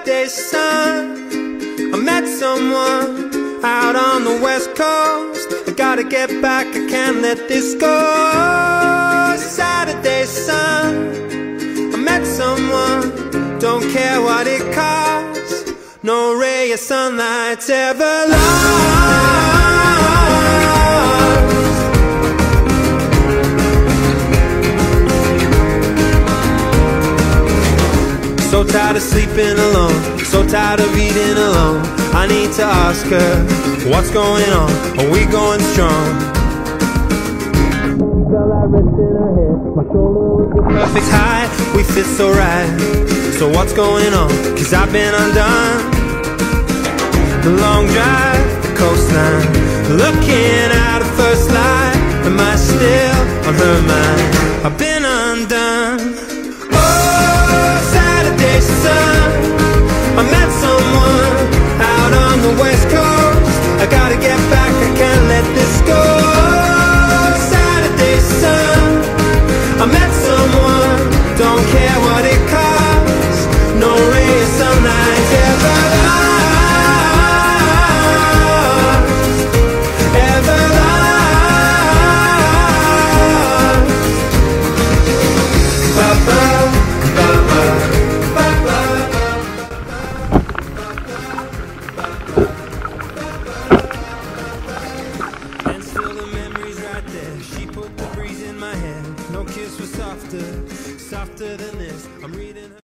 Saturday sun, I met someone out on the west coast. I gotta get back, I can't let this go. Saturday sun, I met someone, don't care what it costs. No ray of sunlight's ever lost. So tired of sleeping alone, so tired of eating alone. I need to ask her, what's going on? Are we going strong? Felt like rest in her head, my shoulder was the perfect height. We fit so right, so what's going on? Cause I've been undone. The long drive, the coastline, looking at her first light. Am I still on her mind? I've been undone. Saturday sun, I met someone out on the west coast. I gotta get back, I can't let this go. Saturday sun, I met